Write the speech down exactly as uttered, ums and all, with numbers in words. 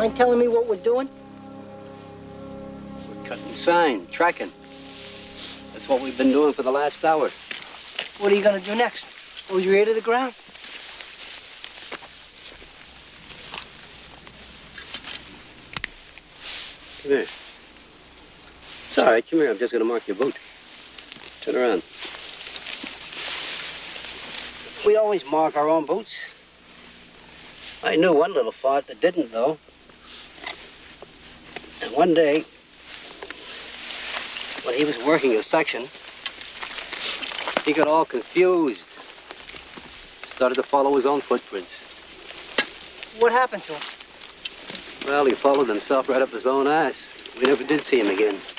Mind telling me what we're doing? We're cutting sign, tracking. That's what we've been doing for the last hour. What are you gonna do next? Hold your ear to the ground? Come here. It's all right. Come here. I'm just gonna mark your boot. Turn around. We always mark our own boots. I knew one little fart that didn't, though. And one day, when he was working a section, he got all confused. Started to follow his own footprints. What happened to him? Well, he followed himself right up his own ass. We never did see him again.